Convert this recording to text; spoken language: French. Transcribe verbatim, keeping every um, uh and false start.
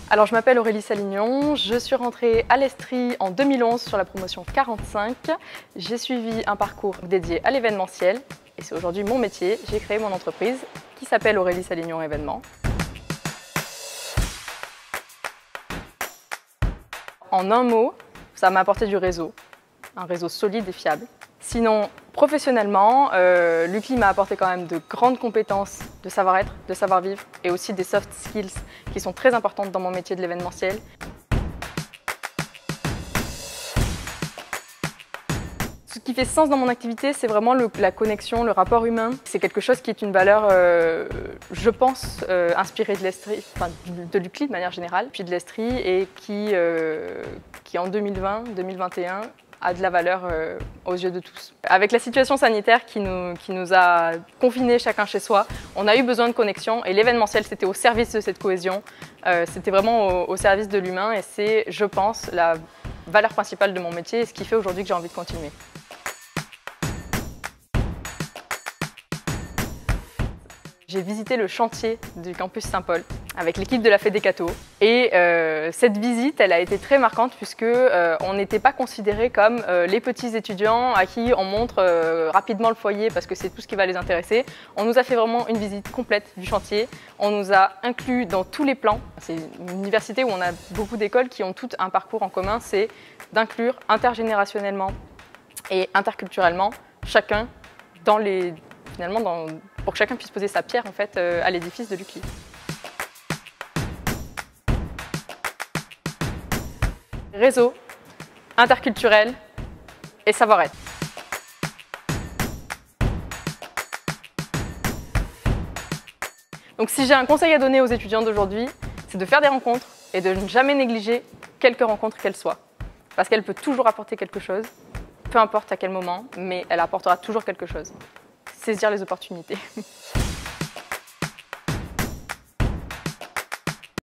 Alors je m'appelle Aurélie Salignon, je suis rentrée à l'Estrie en deux mille onze sur la promotion quarante-cinq. J'ai suivi un parcours dédié à l'événementiel et c'est aujourd'hui mon métier. J'ai créé mon entreprise qui s'appelle Aurélie Salignon Événements. En un mot, ça m'a apporté du réseau, un réseau solide et fiable. Sinon, professionnellement, euh, l'U C L I m'a apporté quand même de grandes compétences de savoir-être, de savoir-vivre et aussi des soft skills qui sont très importantes dans mon métier de l'événementiel. Ce qui fait sens dans mon activité, c'est vraiment le, la connexion, le rapport humain. C'est quelque chose qui est une valeur, euh, je pense, euh, inspirée de l'Estrie, enfin de l'U C L I de manière générale, puis de l'Estrie et qui, euh, qui en deux mille vingt deux mille vingt et un a de la valeur euh, aux yeux de tous. Avec la situation sanitaire qui nous, qui nous a confinés chacun chez soi, on a eu besoin de connexion et l'événementiel c'était au service de cette cohésion, euh, c'était vraiment au, au service de l'humain et c'est, je pense, la valeur principale de mon métier et ce qui fait aujourd'hui que j'ai envie de continuer. J'ai visité le chantier du campus Saint-Paul avec l'équipe de la Fédécato et euh, cette visite elle a été très marquante puisque euh, on n'était pas considérés comme euh, les petits étudiants à qui on montre euh, rapidement le foyer parce que c'est tout ce qui va les intéresser. On nous a fait vraiment une visite complète du chantier, on nous a inclus dans tous les plans. C'est une université où on a beaucoup d'écoles qui ont toutes un parcours en commun, c'est d'inclure intergénérationnellement et interculturellement chacun dans les, finalement dans, pour que chacun puisse poser sa pierre en fait, euh, à l'édifice de l'U C L I. Réseau, interculturel et savoir-être. Donc si j'ai un conseil à donner aux étudiants d'aujourd'hui, c'est de faire des rencontres et de ne jamais négliger quelque rencontre qu'elle soit. Parce qu'elle peut toujours apporter quelque chose, peu importe à quel moment, mais elle apportera toujours quelque chose. Saisir les opportunités.